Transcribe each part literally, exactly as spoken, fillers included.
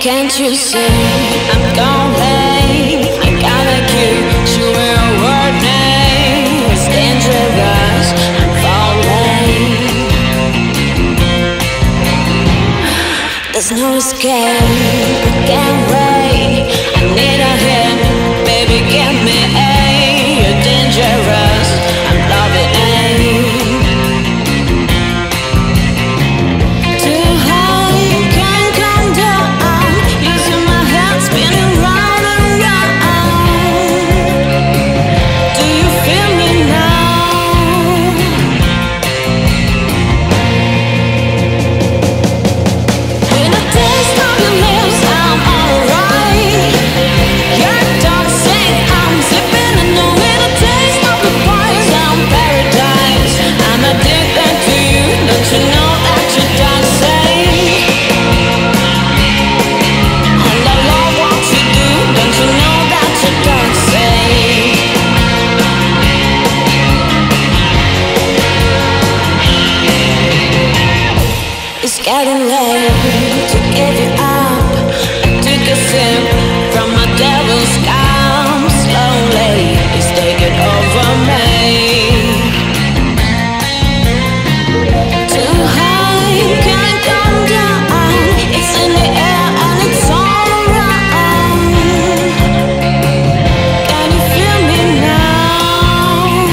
Can't you see I'm gone late? I gotta keep sure a word name. It's dangerous, I'm falling. There's no escape, I can't wait. I need a hint, baby give me a. You're dangerous, I'm loving it. Getting late to give you up. I took a sip from my devil's cup. Slowly, it's taking over me. Too high, can't come down. It's in the air and it's all around. Can you feel me now?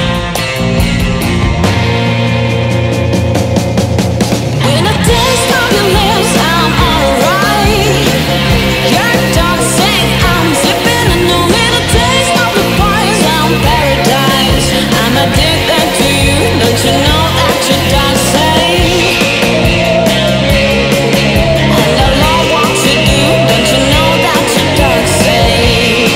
When I taste of your lips, I'm alright. Your toxic, I'm slipping. I know it'll taste of the poison paradise. I'm addicted to you, don't you know that you're toxic? And I love what you do, don't you know that you're toxic?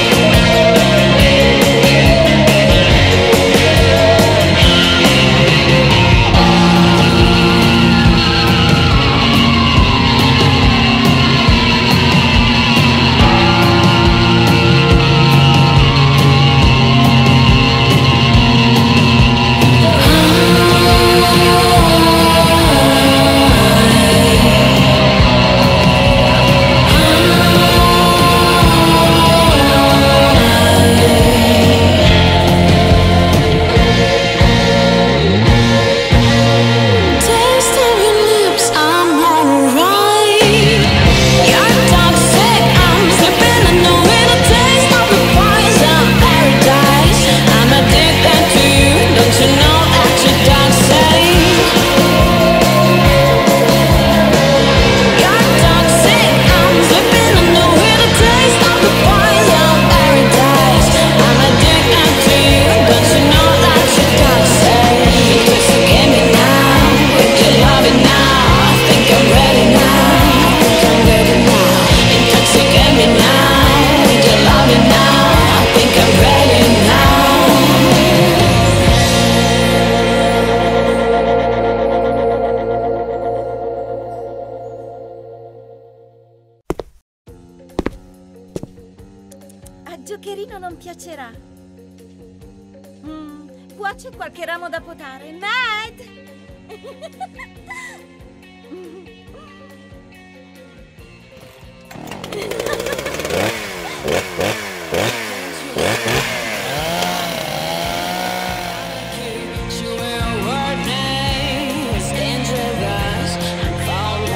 Taste of your lips, I'm alright. You're toxic, I'm slipping. I know it'll taste of the poison paradise. I'm addicted to you, don't you know that you're toxic? You're toxic, I'm slipping. I know it'll taste of the poison paradise. I'm addicted to you, don't you know that you're toxic? Intoxicate me now, with your loving now. I think I'm ready now, I think I'm ready now. Intoxicate me now, with your loving now. I think I'm ready now. A Giocherino non piacerà. Mm, qua c'è qualche ramo da potare. Matt! Sure a word name. It's dangerous, I'm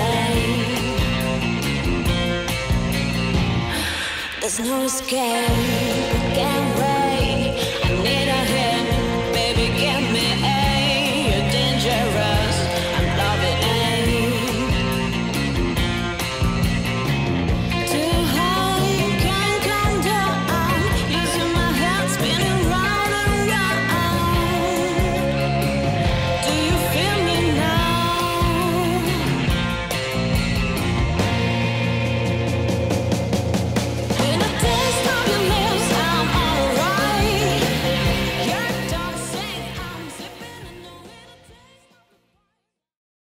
falling. There's no escape,